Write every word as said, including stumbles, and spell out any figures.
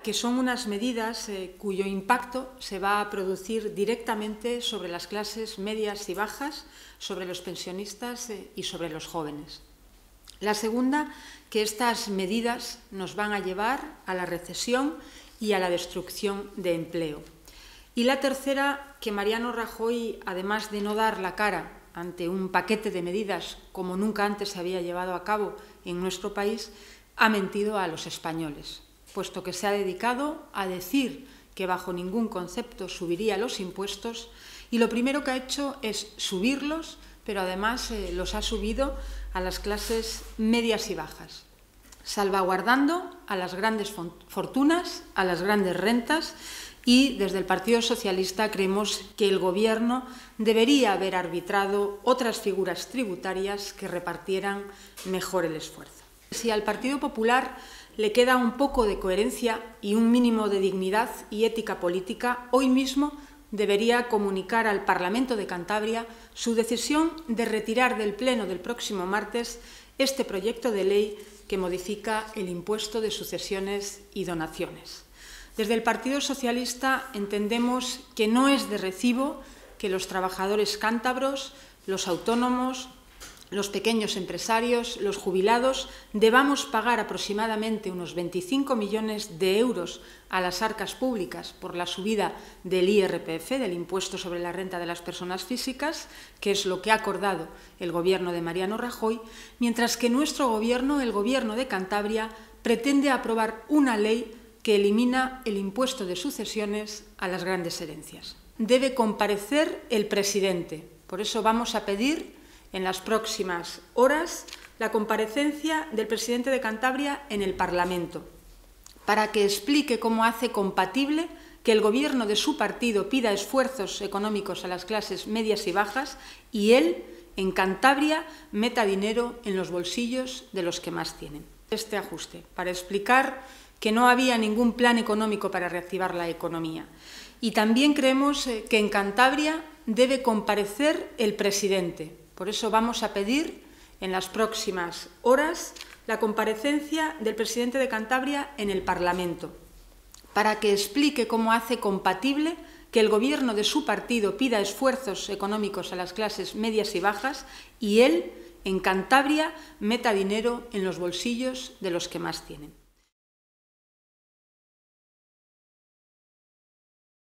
que son unas medidas eh, cuyo impacto se va a producir directamente sobre las clases medias y bajas, sobre los pensionistas eh, y sobre los jóvenes. La segunda, que estas medidas nos van a llevar a la recesión y a la destrucción de empleo. Y la tercera, que Mariano Rajoy, además de no dar la cara ante un paquete de medidas como nunca antes se había llevado a cabo en nuestro país, ha mentido a los españoles, puesto que se ha dedicado a decir que bajo ningún concepto subiría los impuestos y lo primero que ha hecho es subirlos, pero además eh, los ha subido a las clases medias y bajas, salvaguardando a las grandes fortunas, a las grandes rentas, y desde el Partido Socialista creemos que el Gobierno debería haber arbitrado otras figuras tributarias que repartieran mejor el esfuerzo. Si al Partido Popular le queda un poco de coherencia y un mínimo de dignidad y ética política, hoy mismo debería comunicar al Parlamento de Cantabria su decisión de retirar del Pleno del próximo martes este proyecto de ley que modifica el impuesto de sucesiones y donaciones. Desde el Partido Socialista entendemos que no es de recibo que los trabajadores cántabros, los autónomos, los pequeños empresarios, los jubilados, debamos pagar aproximadamente unos veinticinco millones de euros a las arcas públicas por la subida del I R P F, del impuesto sobre la renta de las personas físicas, que es lo que ha acordado el Gobierno de Mariano Rajoy, mientras que nuestro Gobierno, el Gobierno de Cantabria, pretende aprobar una ley que elimina el impuesto de sucesiones a las grandes herencias. Debe comparecer el presidente. Por eso vamos a pedir en las próximas horas la comparecencia del presidente de Cantabria en el Parlamento, para que explique cómo hace compatible que el Gobierno de su partido pida esfuerzos económicos a las clases medias y bajas y él, en Cantabria, meta dinero en los bolsillos de los que más tienen. Este ajuste, para explicar que no había ningún plan económico para reactivar la economía. Y también creemos que en Cantabria debe comparecer el presidente. Por eso vamos a pedir en las próximas horas la comparecencia del presidente de Cantabria en el Parlamento, para que explique cómo hace compatible que el Gobierno de su partido pida esfuerzos económicos a las clases medias y bajas y él, en Cantabria, meta dinero en los bolsillos de los que más tienen.